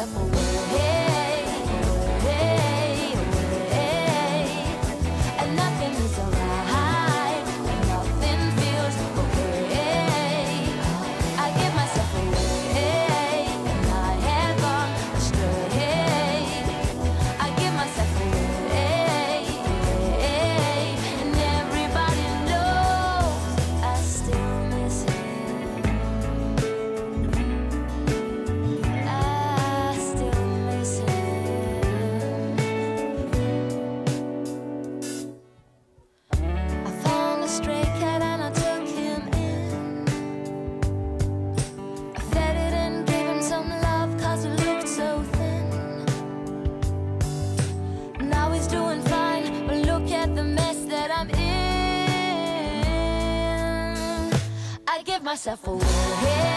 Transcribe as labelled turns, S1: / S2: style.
S1: myself away, away, away. And nothing is alright, and nothing feels okay. I give myself away, and I have gone astray. I give myself away, and everybody knows I still miss him. I still miss him. I found a stray cat and I took him in. I fed it and gave him some love 'cause it looked so thin. Now he's doing fine, but look at the mess that I'm in. I give myself away.